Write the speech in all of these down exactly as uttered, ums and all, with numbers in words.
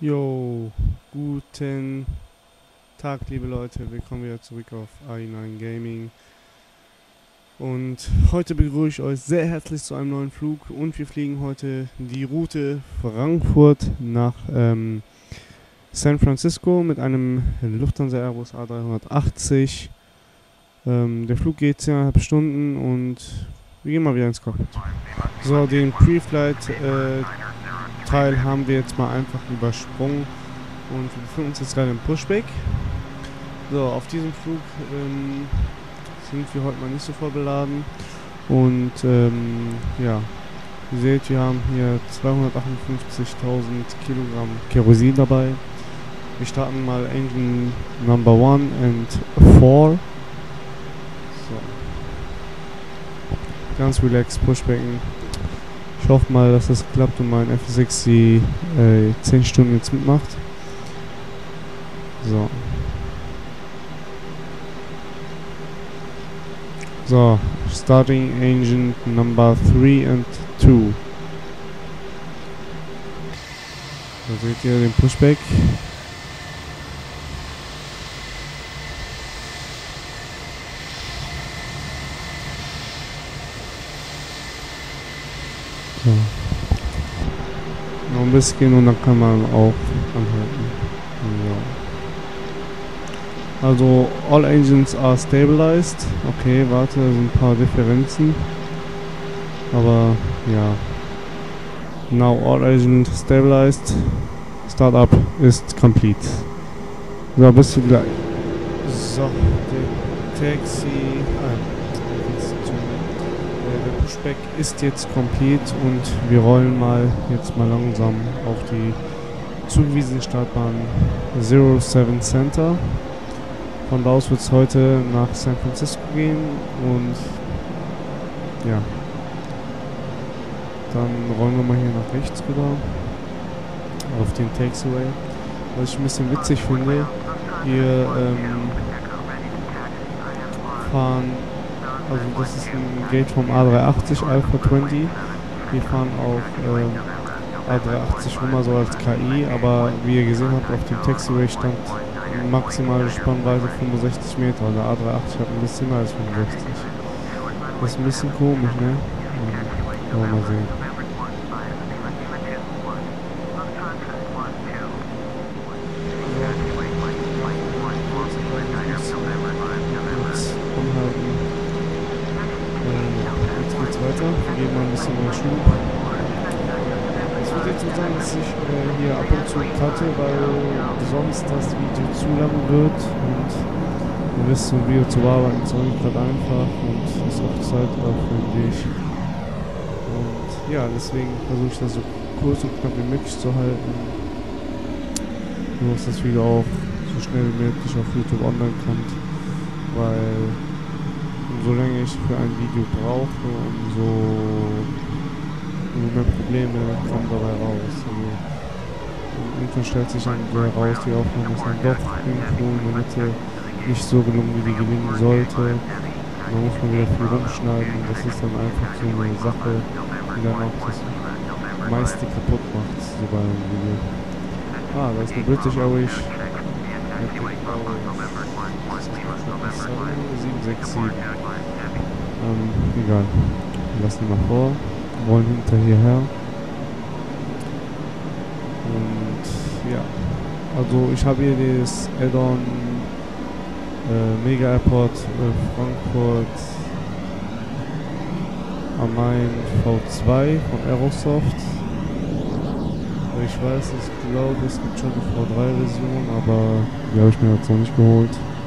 Jo, guten Tag, liebe Leute. Willkommen wieder zurück auf A I neun Gaming. Und heute begrüße ich euch sehr herzlich zu einem neuen Flug. Und wir fliegen heute die Route Frankfurt nach ähm, San Francisco mit einem Lufthansa Airbus A dreihundertachtzig. Ähm, der Flug geht zehneinhalb Stunden und wir gehen mal wieder ins Cockpit. So, den Pre-Flight äh, Teil haben wir jetzt mal einfach übersprungen und wir befinden uns jetzt gerade im Pushback. So, auf diesem Flug ähm, sind wir heute mal nicht so voll beladen und ähm, ja, ihr seht, wir haben hier zweihundertachtundfünfzigtausend Kilogramm Kerosin dabei. Wir starten mal Engine Number one and four. So. Ganz relaxed Pushbacken. Ich hoffe mal, dass das klappt und mein F sechs die äh, zehn Stunden jetzt mitmacht. So. So, starting engine number three and two. Da seht ihr den Pushback. So. Noch ein bisschen und dann kann man auch anhalten. Ja. Also, all engines are stabilized. Okay, warte, da sind ein paar Differenzen. Aber, ja. Now all engines stabilized. Startup is complete. So, bis gleich. So, der Taxi. Ah, der Pushback ist jetzt komplett und wir rollen mal jetzt mal langsam auf die zugewiesene Startbahn Zero Seven Center. Von da aus wird es heute nach San Francisco gehen und ja, dann rollen wir mal hier nach rechts rüber auf den Taxiway. Was ich ein bisschen witzig finde, wir ähm, fahren, also das ist ein Gate vom A dreihundertachtzig Alpha zwanzig, wir fahren auf ähm, A dreihundertachtzig rum, so als K I, aber wie ihr gesehen habt, auf dem Taxiway stand maximale Spannweite fünfundsechzig Meter, der A dreihundertachtzig hat ein bisschen mehr als fünfundsechzig. Das ist ein bisschen komisch, ne? Ja, wollen wir mal sehen. Weiter. Wir geben mal ein bisschen mehr Schub. Es wird jetzt so sein, dass ich äh, hier ab und zu cutte, weil sonst das Video zu lang wird und ihr wisst, so ein Video zu bearbeiten ist auch nicht gerade einfach und ist auch zeitaufwendig. Und ja, deswegen versuche ich das so kurz und knapp wie möglich zu halten. Nur dass das Video auch so schnell wie möglich auf YouTube online kommt, weil umso länger ich für ein Video brauche, umso, umso mehr Probleme kommen dabei raus. Also, irgendwann stellt sich dann heraus, die Aufnahme ist dann doch irgendwo in der Mitte nicht so gelungen, wie die gelingen sollte. Da muss man wieder viel rumschneiden. Das ist dann einfach so eine Sache, die dann auch das meiste kaputt macht, so bei einem Video. Ah, da ist eine British Airways. sieben sechs sieben. Ähm, egal. Wir lassen mal vor. Wollen hinter hierher. Und ja. Also ich habe hier das Add-on äh, Mega Airport äh, Frankfurt am Main V zwei von Aerosoft. Ich weiß, ich glaube, es gibt schon eine V drei Version, aber die habe ich mir jetzt noch nicht geholt.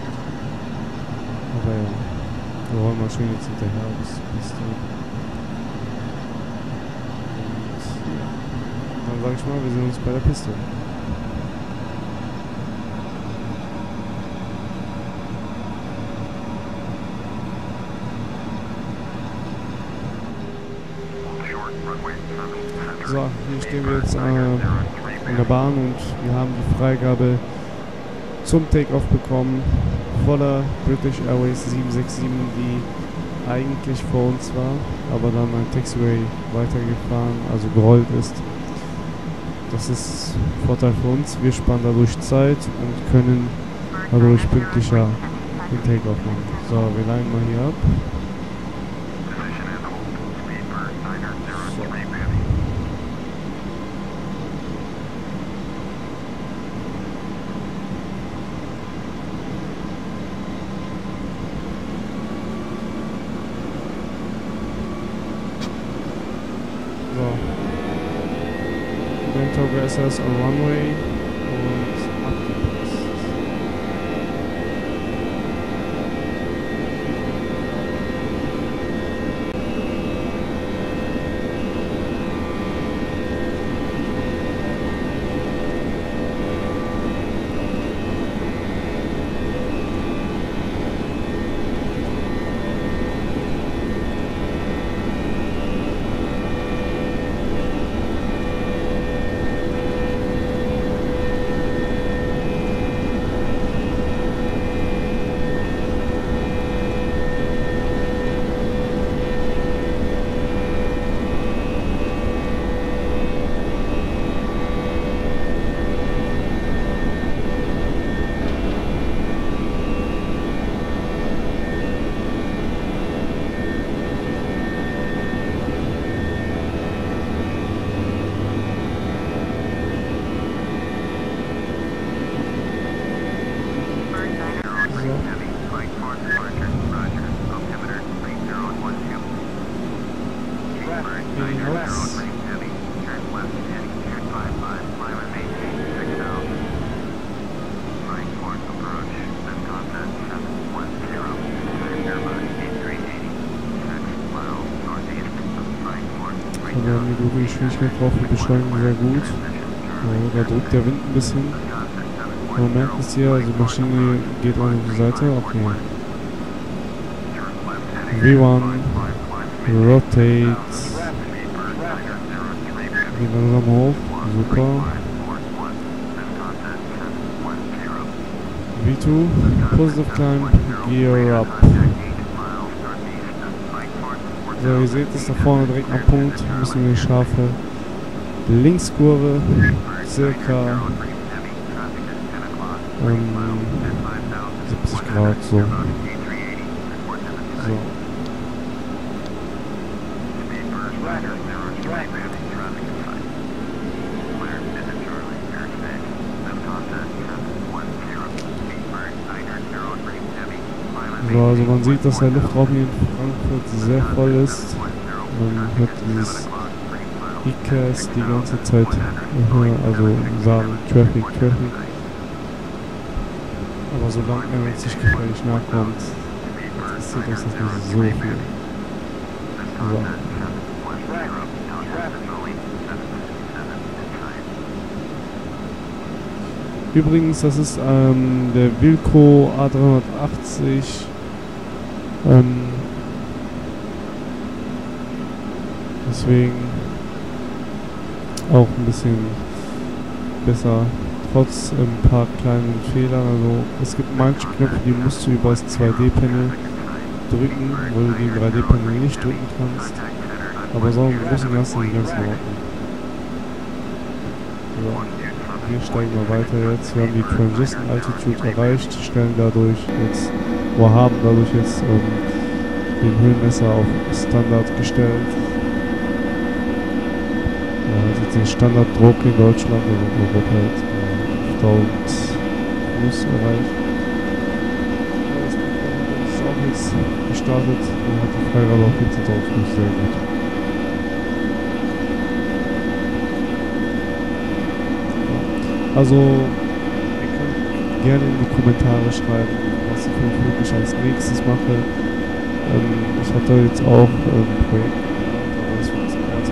Aber ja, wir wollen mal schön jetzt hinterher bis zur Piste. Und ja, dann sage ich mal, wir sehen uns bei der Piste. So, hier stehen wir jetzt äh, in der Bahn und wir haben die Freigabe zum Takeoff bekommen voller British Airways sieben sechs sieben, die eigentlich vor uns war, aber dann ein Taxiway weitergefahren, also gerollt ist. das ist ein Vorteil für uns. Wir sparen dadurch Zeit und können dadurch pünktlicher den Takeoff machen. So, wir leiten mal hier ab. So. Then progress us on runway und abgepasst. Wir haben die gute Geschwindigkeit drauf, wir beschleunigen sehr gut. Ja, da drückt der Wind ein bisschen. Man merkt es hier, also die Maschine geht an die Seite. Okay. V eins, Rotate. Geht langsam hoch, super. V zwei, Positive Climb, Gear Up. So, ihr seht es da vorne direkt am Punkt, müssen wir eine scharfe Linkskurve, circa ähm, siebzig Grad, so. So. So, also man sieht, dass der Luftraum hier in Frankfurt sehr voll ist. Man hört dieses E C A S die ganze Zeit, also sagen Traffic, Traffic. Aber solange er uns nicht gefährlich nachkommt, interessiert uns das nicht so viel. So. Übrigens, das ist ähm, der Wilco A dreihundertachtzig. Ähm, deswegen auch ein bisschen besser, trotz ein ähm, paar kleinen Fehlern. Also es gibt manche Knöpfe, die musst du über das zwei D-Panel drücken, weil du die im drei D-Panel nicht drücken kannst. Aber so im Großen und Ganzen ganz in Ordnung. So. Hier steigen wir weiter jetzt. Wir haben die Transition Altitude erreicht, stellen dadurch jetzt, oder haben dadurch jetzt ähm, den Höhenmesser auf Standard gestellt. Ja, das ist jetzt den Standarddruck in Deutschland, also in Europa jetzt äh, tausend Fuß erreicht. Ja, das ist auch jetzt gestartet und hat die Freigabe auf vierzehntausend Fuß, sehr gut. Also, ihr könnt gerne in die Kommentare schreiben, was ich wirklich als nächstes mache. Ähm, ich hatte jetzt auch ein ähm, Projekt gemacht, aber das wird erst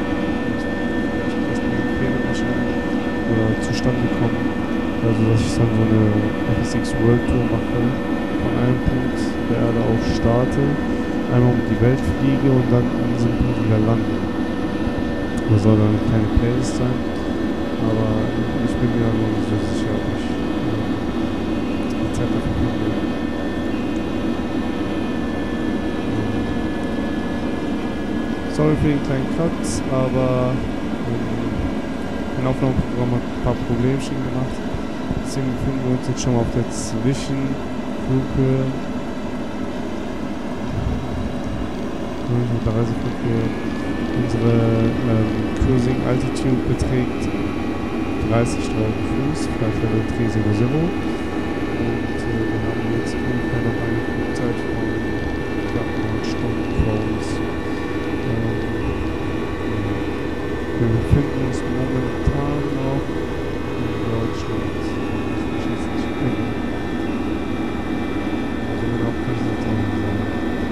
oder zustande kommen. Also, dass ich dann so eine F S X World Tour mache, von einem Punkt der Erde aus starte, einmal um die Welt fliege und dann an diesem Punkt wieder lande. Das soll dann eine kleine Playlist sein. Aber ich bin mir noch nicht so sicher, ob ich äh, die Zeit dafür finde. Sorry für den kleinen Cut, aber ähm, Mein Aufnahmeprogramm hat ein paar Problemchen gemacht. Deswegen befinden wir uns jetzt schon mal auf der Zwischenflughöhe. Der Reiseflughöhe. Unsere ähm, Cruising Altitude beträgt dreißigtausend Fuß, Flight Level drei null. Und äh, wir haben jetzt ungefähr noch eine Flugzeit von knapp neun Stunden vor uns. Ähm, wir befinden uns momentan noch in Deutschland. Das muss ich jetzt nicht gucken. Also genau kann ich das auch nicht sagen.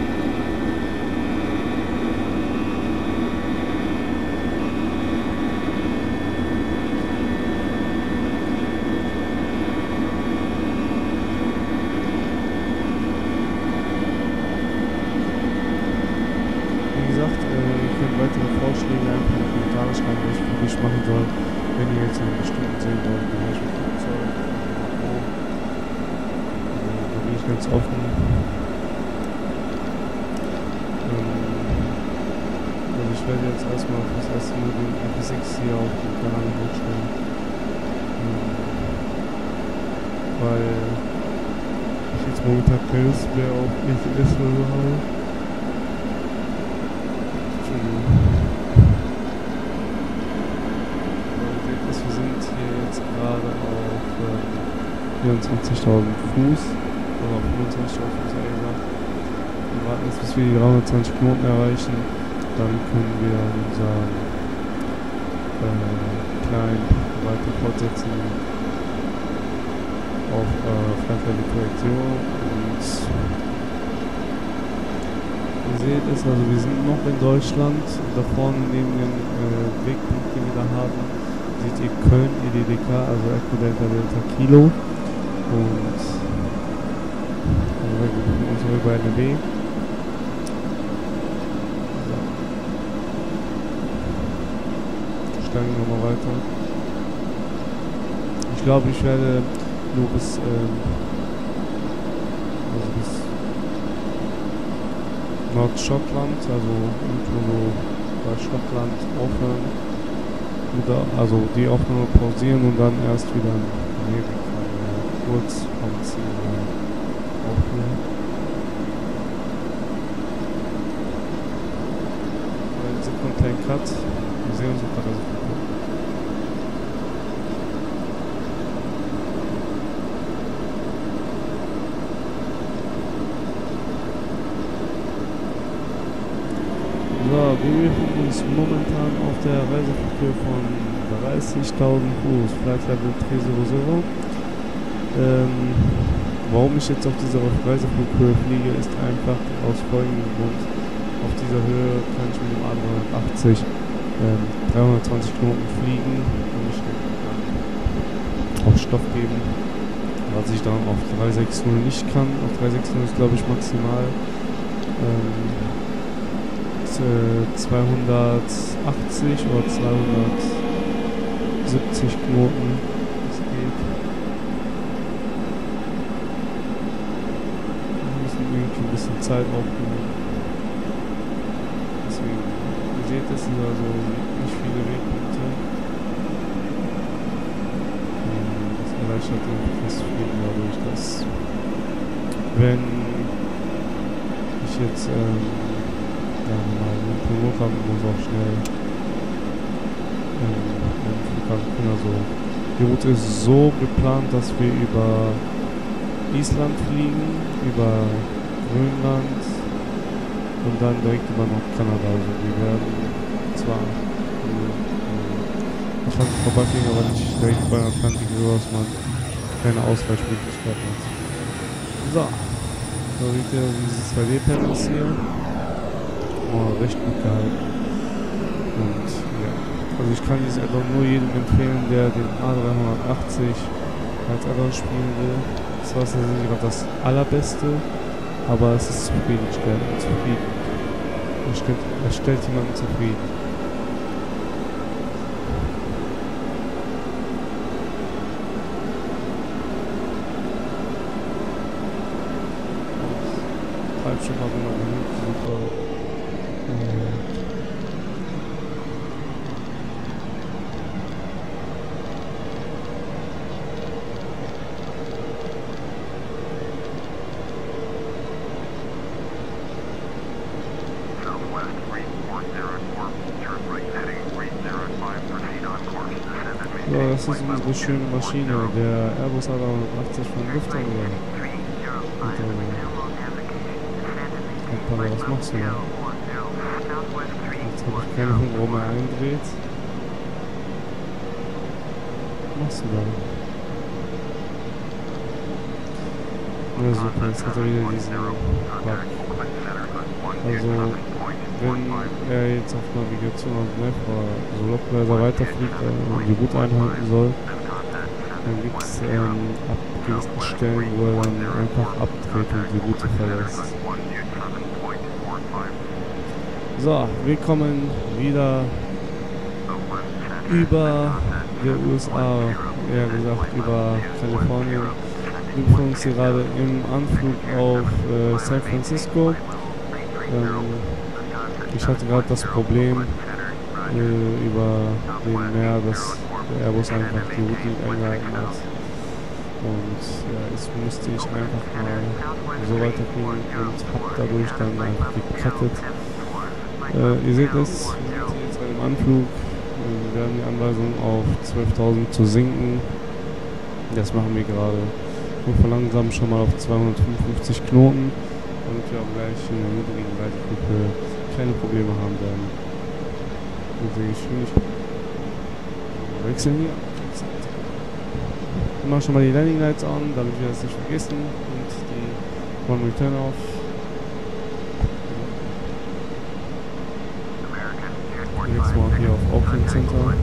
Weitere Vorschläge einfach in die Kommentare schreiben, welche Flüge ich machen soll. Wenn ihr jetzt einen bestimmten sehen wollt, in welchem Flugzeug, wo, da bin ich ganz offen. Ähm, also ich werde jetzt erstmal fürs erste Mal den F S X hier auf den Kanal hochstellen. Ähm, weil ich jetzt momentan keine Lust mehr auf E T S oder so habe. Wir sind hier jetzt gerade auf äh, vierundzwanzigtausend Fuß, oder auf fünfundzwanzigtausend Fuß, eher gesagt. Wir warten jetzt, bis wir die dreihundertzwanzig Knoten erreichen. Dann können wir unseren äh, kleinen weiter fortsetzen auf äh, Flight Level Korrektion. Und ihr seht es, also wir sind noch in Deutschland. Da vorne neben dem äh, Wegpunkt, den wir da haben, seht ihr Köln E D D K, also Echo Delta Delta Kilo. Und also wir befinden uns hier bei N R W. So. Steigen wir mal weiter. Ich glaube, ich werde nur bis, ähm, also bis Nordschottland, also irgendwo so bei Schottland aufhören. Oder, also die Aufnahme pausieren und dann erst wieder in Amerika äh, kurz vom Ziel aufnehmen. Jetzt sind wir einen kleinen Cut. Wir sehen uns unter der Sekunde. So, wir befinden uns momentan auf der Reiseflughöhe von dreißigtausend Fuß, Flight Level drei null. Ähm, warum ich jetzt auf dieser Reiseflughöhe fliege, ist einfach aus folgendem Grund. Auf dieser Höhe kann ich mit dem A drei achtzig ähm, dreihundertzwanzig Knoten fliegen und ich auf Stoff geben, was ich dann auf drei sechzig nicht kann. Auf drei sechzig ist, glaube ich, maximal ähm, zweihundertachtzig oder zweihundertsiebzig Knoten. Das geht. Wir müssen irgendwie ein bisschen Zeit aufnehmen. Deswegen, ihr seht, das sind also nicht viele Wegpunkte. Das erleichtert das Fliegen dadurch, dass wenn ich jetzt ähm, ja, mal den Flughafen muss auch schnell ähm, den Flughafen können. Also die Route ist so geplant, dass wir über Island fliegen, über Grönland und dann direkt über Nordkanada. Also wir werden zwar ähm, Atlantik vorbeifliegen, aber nicht direkt bei Atlantik, so dass man keine Ausweichmöglichkeiten hat. So, so seht ihr diese zwei D-Panels hier. Oh, recht gut gehalten. Und ja, also ich kann dieses Addon nur jedem empfehlen, der den A drei achtzig als Addon spielen will. Das war nicht gerade das allerbeste, aber es ist zufriedenstellend. Zufrieden. Es stellt, es stellt jemanden zufrieden. Treibstoff haben wir noch genug, super. So, das ist unsere schöne Maschine. Der Airbus A drei achtzig von Lufthansa. Und, äh, Papa, was machst du da? Jetzt habe ich keine Ahnung, warum er eindreht. Was machst du da? Ja, super, jetzt hat er wieder diesen Bug. Also, wenn er jetzt auf Navigation und Map oder so Localizer weiterfliegt äh, und die Route einhalten soll, dann gibt es ähm, ab gewissen Stellen, wo er dann einfach abdreht und die Route verlässt. So, wir kommen wieder über die U S A, eher gesagt über Kalifornien. Wir befinden uns hier gerade im Anflug auf äh, San Francisco. Ähm, ich hatte gerade das Problem äh, über dem Meer, dass der Airbus einfach die Route nicht eingehalten hat. Und ja, jetzt musste ich einfach mal so weiterfliegen und habe dadurch dann einfach gecuttet. Äh, ihr seht es, wir sind jetzt bei dem Anflug. Äh, wir haben die Anweisung auf zwölftausend zu sinken. Das machen wir gerade. Wir verlangsamen schon mal auf zweihundertfünfundfünfzig Knoten, damit wir auch gleich in der niedrigen Weitflughöhe keine Probleme haben werden. Mit der Geschwindigkeit. Wir wechseln hier. Wir machen schon mal die Landing Lights an, damit wir das nicht vergessen. Und die One Return auf. Jetzt mal hier auf Auckland Center.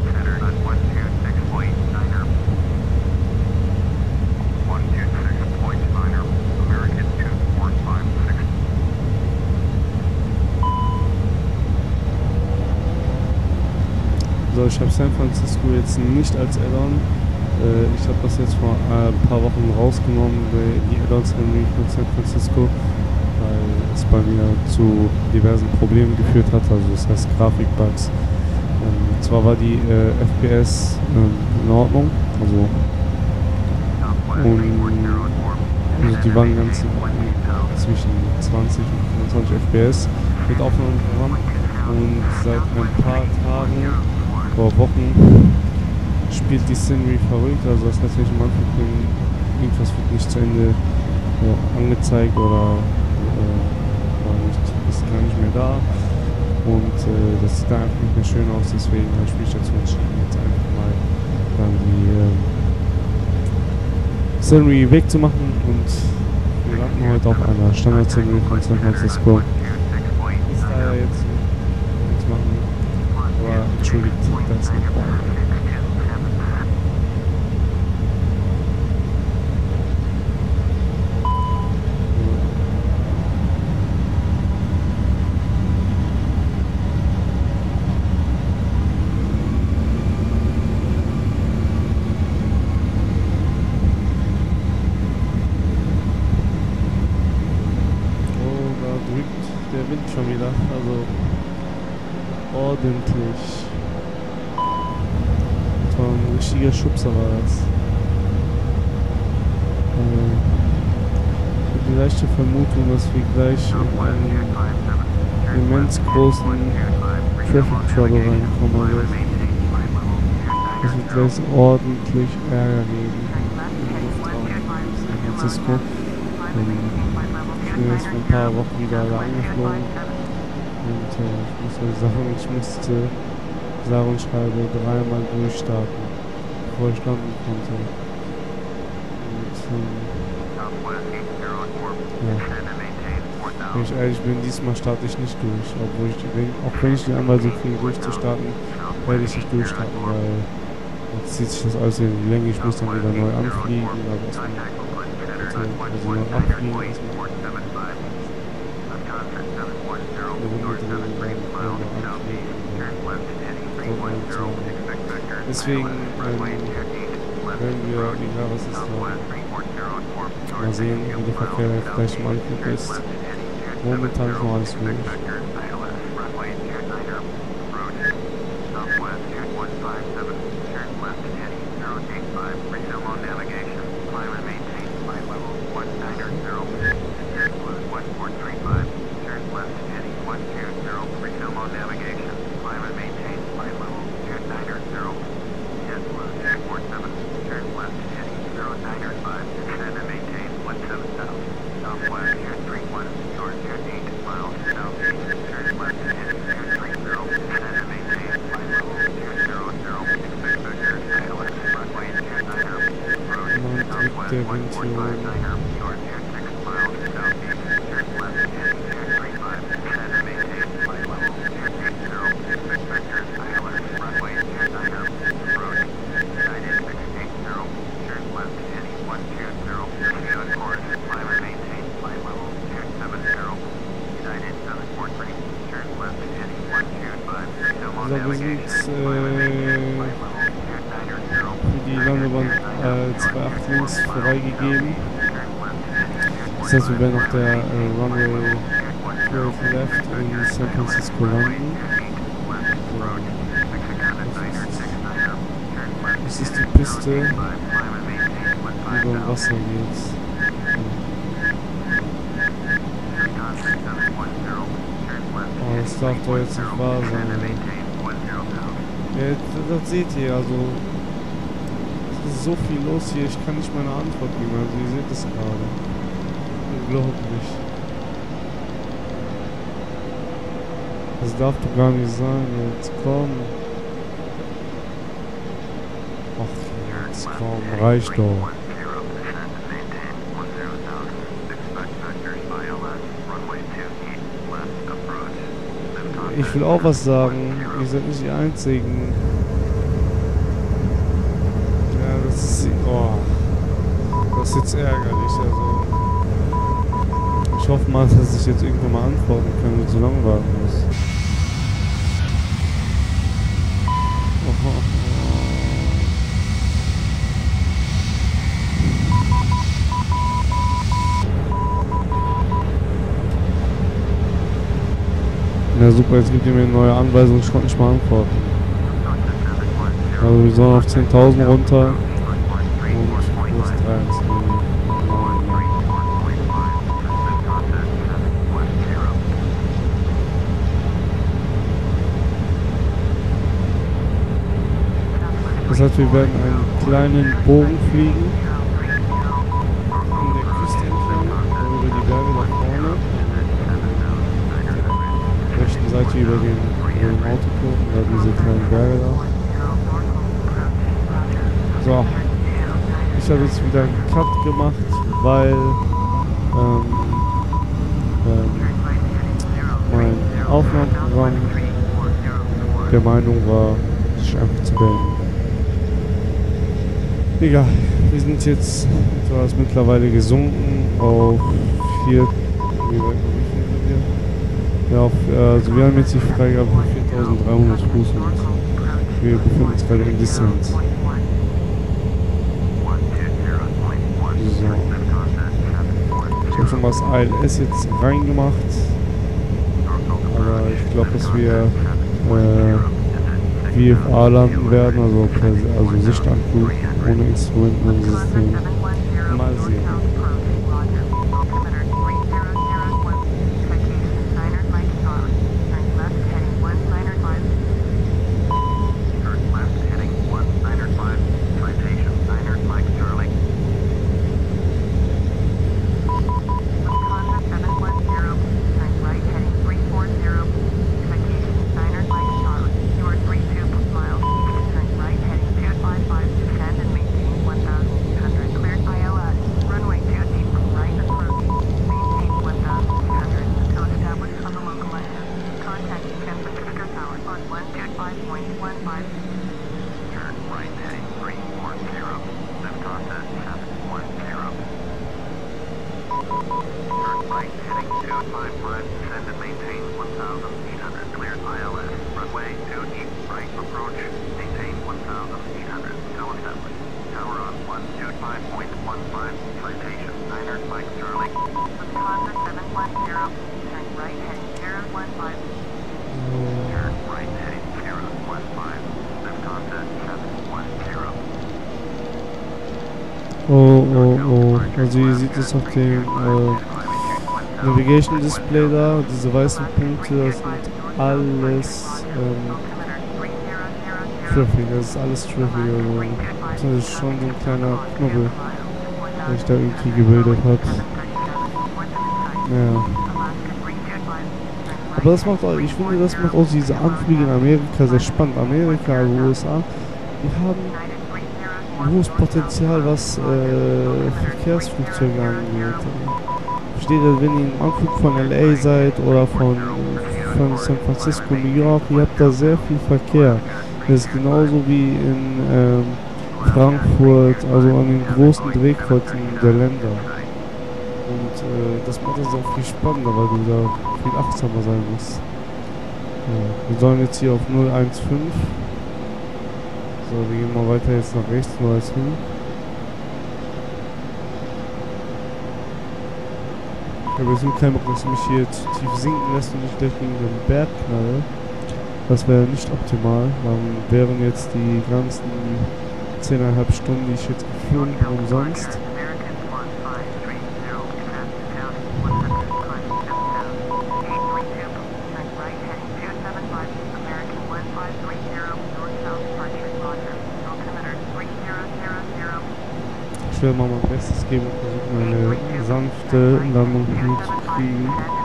So, ich habe San Francisco jetzt nicht als Add-on. Äh, ich habe das jetzt vor äh, ein paar Wochen rausgenommen, die Add-ons von San Francisco, weil es bei mir zu diversen Problemen geführt hat, also das heißt Grafikbugs. Ähm, zwar war die äh, F P S äh, in Ordnung, also, und, also die waren ganz zwischen zwanzig und fünfundzwanzig F P S mit Aufnahmeprogramm, und seit ein paar Tagen vor Wochen spielt die Scenery verrückt, also das heißt, wenn ich am Anfang bin, irgendwas wird nicht zu Ende ja, angezeigt oder äh, war nicht, ist gar nicht mehr da, und äh, das sieht da einfach nicht mehr schön aus, deswegen habe ich mich dazu entschieden, jetzt einfach mal dann die äh, Scenery wegzumachen, und wir landen heute auf einer Standard-Scenery von San Francisco. Ist da jetzt nichts machen. Aber entschuldigt, das ist nicht wahr. Oh, da drückt der Wind schon wieder, also ordentlich. Das war ein richtiger Schubser, war das. Äh, ich habe die leichte Vermutung, dass wir gleich in einen immens großen Traffic Trouble reinkommen. Also es wird gleich ordentlich Ärger geben im Luftraum San Francisco. Ähm, ich bin jetzt vor ein paar Wochen wieder da angeflogen. Und äh, ich muss mal sagen, ich musste sage und schreibe dreimal durchstarten, bevor ich landen konnte. Und ähm, ja, wenn ich ehrlich bin, diesmal starte ich nicht durch, obwohl ich die, auch wenn ich die Anweisung kriege, durchzustarten, werde ich nicht durchstarten, weil jetzt zieht sich das alles in die Länge, ich muss dann wieder neu anfliegen, also erstmal also neu abfliegen, erstmal deswegen ähm, werden wir, egal was ist, äh, mal sehen, wie der Verkehr gleich im Anflug ist. Momentan ist noch alles ruhig. der Wind hier oben. Also wir sind äh, für die Landebahn äh, zwei Komma acht links freigegeben. Das heißt, wir werden auf der äh, Runway zwölf Left in San Francisco landen. Das ist die Piste, die über Wasser geht. Oh, das darf doch jetzt nicht wahr sein. Ja, das seht ihr, also es ist so viel los hier, ich kann nicht meine Antwort geben, also ihr seht es gerade. Unglaublich. Das darf doch gar nicht sein, jetzt komm. Ach, jetzt komm, reicht doch. Ich will auch was sagen, ihr seid nicht die Einzigen. Ja, das ist... Oh. Das ist jetzt ärgerlich, also... Ich hoffe mal, dass ich jetzt irgendwann mal antworten kann und so lange warten muss. Oh, oh, oh. Ja super, jetzt gibt ihr mir eine neue Anweisung, ich konnte nicht mal antworten. Also wir sollen auf zehntausend runter und Kurs drei. Das heißt, wir werden einen kleinen Bogen fliegen an der Küste entlang, über die Berge da vorne. Rechten Seite über den, über den Autoturm, oder diese kleinen Berge da. So, ich habe jetzt wieder einen Cut gemacht, weil ähm, ähm, mein Aufnahmeprogramm der Meinung war, sich einfach zu beenden. Egal, wir sind jetzt etwas mittlerweile gesunken auf vier. Wie weit, wie viel sind wir? Ja, auf, also wir haben jetzt die Freigabe von viertausenddreihundert Fuß und wir befinden uns gerade im Descent. So. Ich habe schon mal das A L S jetzt reingemacht, aber ich glaube, dass wir äh, V F A landen werden, also, also Sichtanflug ohne Instrumentensystem. Mal sehen. Oh, oh, oh. Also ihr seht es auf dem äh, Navigation Display da, diese weißen Punkte, das sind alles ähm, Traffic, das ist alles Traffic, also das ist schon so ein kleiner Knubbel, der sich da irgendwie gebildet hat. Naja. Aber das macht auch, ich finde, das macht auch diese Anflüge in Amerika sehr spannend. Amerika, also U S A, die haben ein hohes Potenzial, was äh, Verkehrsflugzeuge angeht. Steht, wenn ihr im Anflug von L A seid oder von, von San Francisco, New York, ihr habt da sehr viel Verkehr. Das ist genauso wie in ähm, Frankfurt, also an den großen Drehkreuzen der Länder. Und äh, das macht es auch viel spannender, weil du da viel achtsamer sein musst. Ja, wir sollen jetzt hier auf null eins fünf. So, wir gehen mal weiter jetzt nach rechts, null eins fünf. Ich habe jetzt nur keinen Bock, dass mich hier zu tief sinken lässt und ich gleich gegen den Berg knalle. Das wäre nicht optimal. Dann wären jetzt die ganzen zehneinhalb Stunden, die ich jetzt geflogen bin, umsonst. Ich werde mal mein Bestes geben und versuchen, eine sanfte Landung hinzukriegen.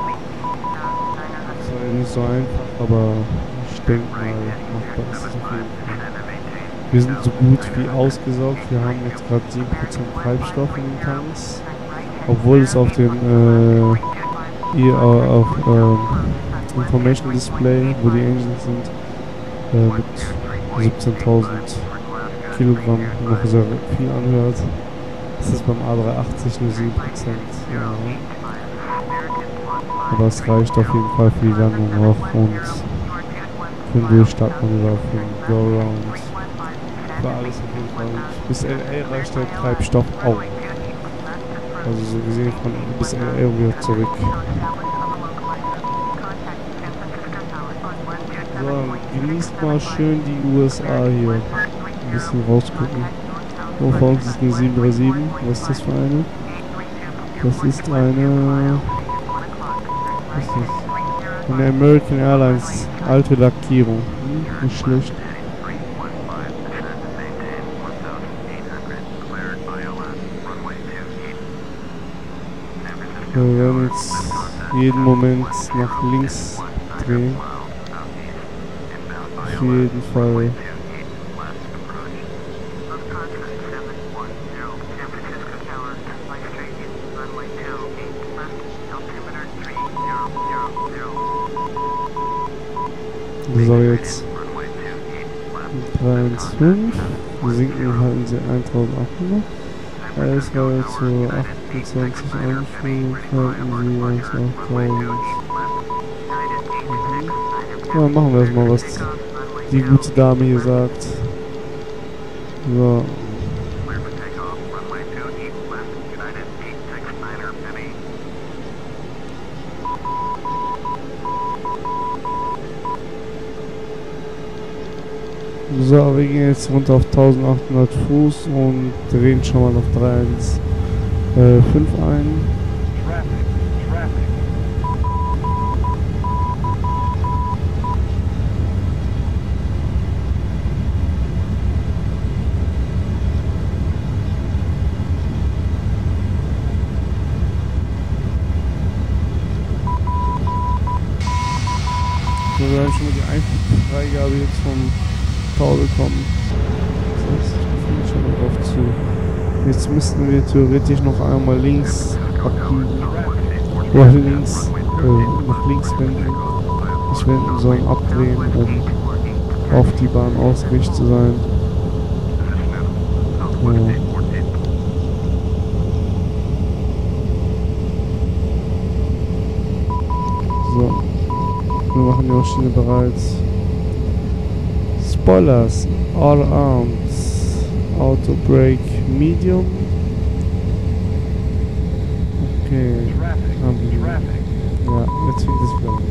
Das ist nicht so einfach, aber ich denke mal, machbar ist es auf jeden Fall. Wir sind so gut wie ausgesaugt. Wir haben jetzt gerade sieben Prozent Treibstoff in den Tanks. Obwohl es auf dem äh, hier auf äh, Information Display, wo die Engines sind, äh, mit siebzehntausend Kilogramm noch sehr viel anhört. Das ist beim A dreihundertachtzig nur sieben Prozent. Ja. Aber es reicht auf jeden Fall für die Landung auch und für den Durchstartmanöver, für den Go-Round. Für alles auf jeden Fall. Bis L A reicht der Treibstoff auch. Also so gesehen von bis L A wieder zurück. So, genießt mal schön die U S A hier. Ein bisschen rausgucken. Oh, vor uns ist eine sieben drei sieben. Was ist das für eine? Das ist eine... Was ist das? Eine American Airlines alte Lackierung. Hm, nicht schlecht. Wir werden jetzt jeden Moment nach links drehen. Auf jeden Fall. So, jetzt drei eins fünf, wir sinken, halten sie eintausendachthundert, alles war zu achtundzwanzig Anflug, halten sie achttausend. Mhm. Ja, machen wir erstmal, was die gute Dame hier sagt. So. So, wir gehen jetzt runter auf eintausendachthundert Fuß und drehen schon mal auf drei eins fünf ein. So, wir haben schon mal die Einflugfreigabe jetzt vom Tau bekommen. Das heißt, ich bin schon mal drauf zu. Jetzt müssten wir theoretisch noch einmal links abbiegen. Oder links, äh, nach links wenden. Nicht wenden, sondern abdrehen, um auf die Bahn ausgerichtet zu sein. Ja. So. Wir machen die Maschine bereits. Spoilers, all arms, auto brake, medium. Okay, haben wir. Ja, jetzt fängt es wieder an.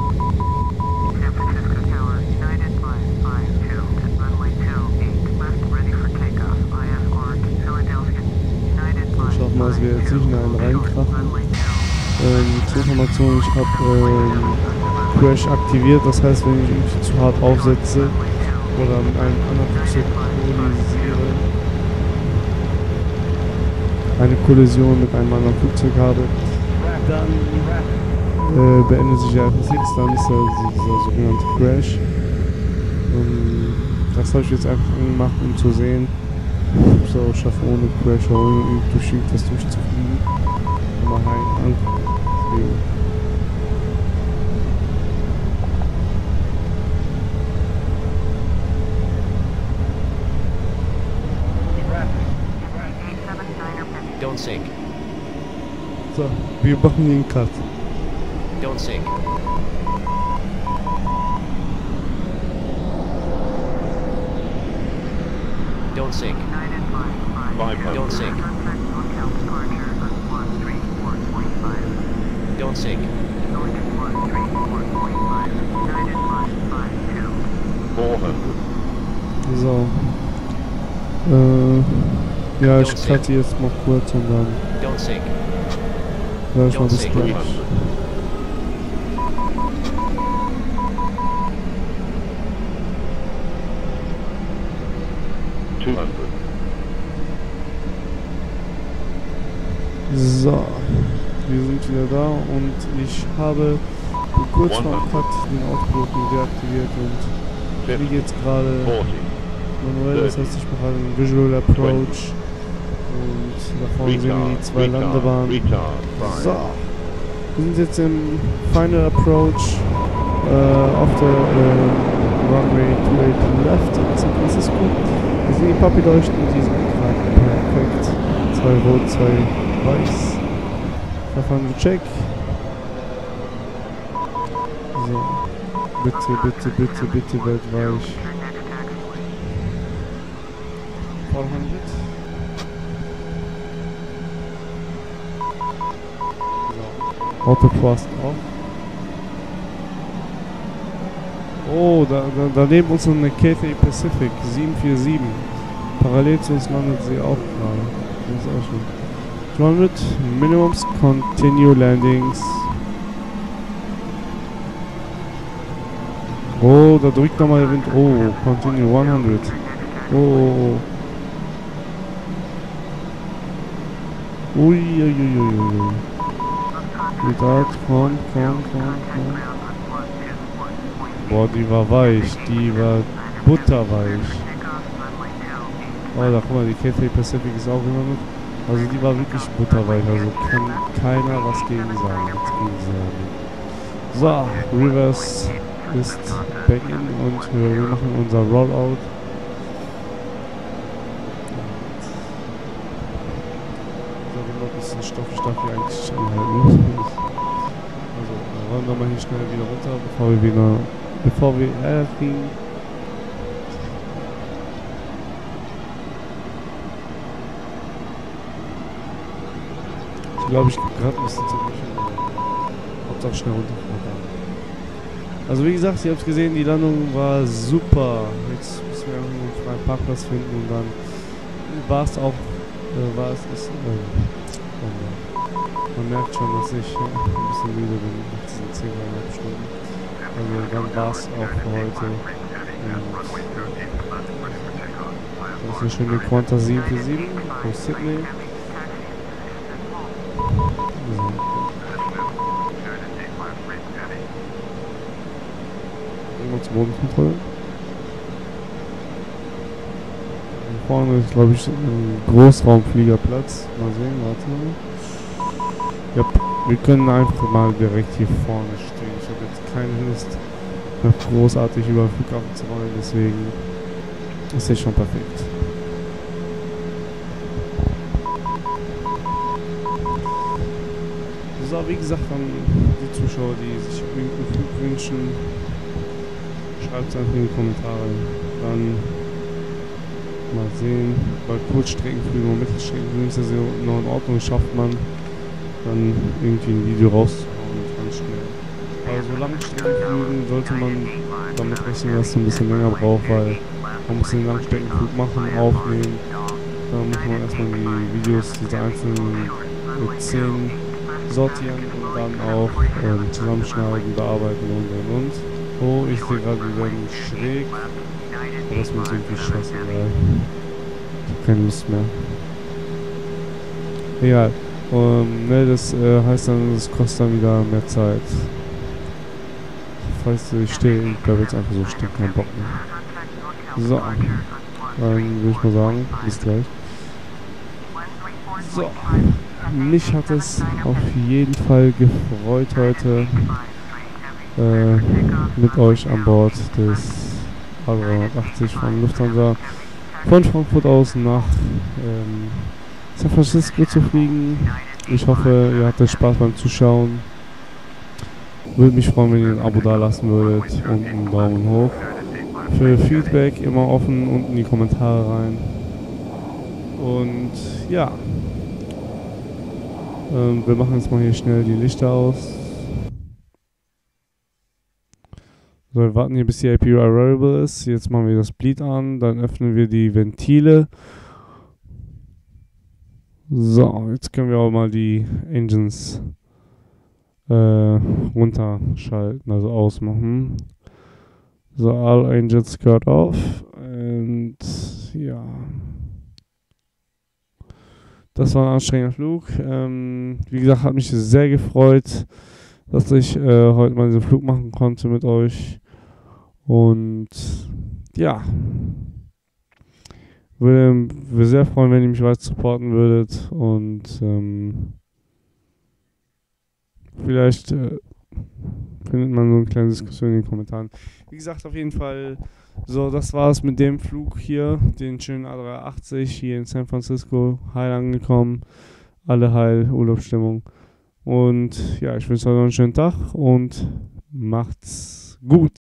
Ich hoffe mal, dass wir jetzt nicht in einen reinkrachen. Ähm, zur Information, ich habe ähm, Crash aktiviert, das heißt, wenn ich irgendwie zu hart aufsetze oder mit einem anderen Flugzeug kollisiere, eine Kollision mit einem anderen Flugzeug habe, dann äh, beendet sich der F sechs, dann ist das dieser sogenannte Crash. Ähm, das habe ich jetzt einfach angemacht, um zu sehen, auch schaffen, ohne Crash oder durch irgendwas durchzufliegen. Mal heim angucken. Deswegen. Don't sink. So, wir machen den Cut. Don't sink. Don't sink. Don't sink. Don't sink. four hundred. So. Äh, ja, ich Don't cutte jetzt mal kurz und dann Don't sink. sag ich mal Don't bis sink. gleich. two hundred. So, wir sind wieder da und ich habe kurz vor dem Cut den Autopiloten deaktiviert und fliege jetzt gerade forty. manuell, das heißt ich mache einen Visual Approach und da vorne sehen wir die zwei Landebahnen. Retard. So, Five. wir sind jetzt im Final Approach äh, auf der äh, Runway two eighty Left in San Francisco. Wir sehen die Papilleuchten, die sind gerade perfekt. Zwei rot, zwei weiß. Da fahren wir Check. So, bitte, bitte, bitte, bitte weltweich. vierhundert. So. Autopast auf. Oh, da, da, da neben uns noch eine Cathay Pacific sieben vier sieben. Parallel zu uns landet sie auch gerade. Das ist auch schön. zweihundert Minimums Continue Landings. Oh, da drückt nochmal der Wind. Oh, Continue hundert. Oh, oh, oh. Ui, ui, ui, ui, ui. Retard, komm, komm, komm, komm. Boah, die war weich. Die war butterweich. Oh, da guck mal, die Cathay Pacific ist auch gelandet. Also die war wirklich butterweich. Also kann keiner was gegen sagen. Jetzt gegen sagen. So, Reverse ist back in und wir machen unser Rollout. So, wir noch ein bisschen Stoff, ich darf hier eigentlich anhalten. Also, wir rollen nochmal hier schnell wieder runter, bevor wir wieder, bevor wir äh, fliegen. Ich glaube, ich gerade ein bisschen zu mich. Hauptsache schnell runterfahren. Also wie gesagt, ihr habt es gesehen, die Landung war super. Jetzt müssen wir einen freien Parkplatz finden und dann war es auch, äh, war es ist, äh, man merkt schon, dass ich äh, ein bisschen müde bin nach diesen zehn Stunden. Also dann war es auch für heute. Und das ist eine schöne Qantas sieben vier sieben aus Sydney. So. Zur Bodenkontrolle. Hier vorne ist, glaube ich, ein Großraumfliegerplatz. Mal sehen, warte mal. Ja, wir können einfach mal direkt hier vorne stehen. Ich habe jetzt keine Lust, noch großartig über den Flughafen zu rollen, deswegen ist das schon perfekt. So, wie gesagt, an die Zuschauer, die sich irgendeinen Flug wünschen, schreibt es einfach in die Kommentare. Dann mal sehen. Bei Kurzstreckenflügen und Mittelstreckenflügen ist das ja noch in Ordnung. Schafft man dann irgendwie ein Video rauszuhauen ganz schnell. Aber so Langstreckenflügen sollte man damit rechnen, dass es ein bisschen länger braucht, weil man muss den Langstreckenflug machen, aufnehmen. Dann muss man erstmal die Videos, diese einzelnen Szenen sortieren und dann auch ähm, zusammenschneiden, bearbeiten und und und. Oh, ich sehe gerade, wir werden schräg. Aber das muss irgendwie scheißegal. Ich hab keine Lust mehr. Egal. Um, ne, das äh, heißt dann, das kostet dann wieder mehr Zeit. Falls ich stehe, ich bleibe jetzt einfach so stehen, kein Bock mehr. So. Dann würde ich mal sagen, bis gleich. So, mich hat es auf jeden Fall gefreut heute äh, mit euch an Bord des A dreihundertachtzig von Lufthansa von Frankfurt aus nach ähm, San Francisco zu fliegen. Ich hoffe, ihr hattet Spaß beim Zuschauen. Würde mich freuen, wenn ihr ein Abo da lassen würdet und einen Daumen hoch. Für Feedback immer offen unten in die Kommentare rein. Und ja, ähm, wir machen jetzt mal hier schnell die Lichter aus. So, wir warten hier bis die A P U Arrival ist. Jetzt machen wir das Bleed an, dann öffnen wir die Ventile. So, jetzt können wir auch mal die Engines äh, runterschalten, also ausmachen. So, all engines cut off. Und ja, das war ein anstrengender Flug. Ähm, wie gesagt, hat mich sehr gefreut, dass ich äh, heute mal diesen Flug machen konnte mit euch. Und ja, würde mich sehr freuen, wenn ihr mich weiter supporten würdet. Und ähm, vielleicht äh, findet man so eine kleine Diskussion in den Kommentaren. Wie gesagt, auf jeden Fall, so, das war's mit dem Flug hier, den schönen A dreihundertachtzig hier in San Francisco, heil angekommen, alle heil, Urlaubsstimmung. Und ja, ich wünsche euch noch einen schönen Tag und macht's gut.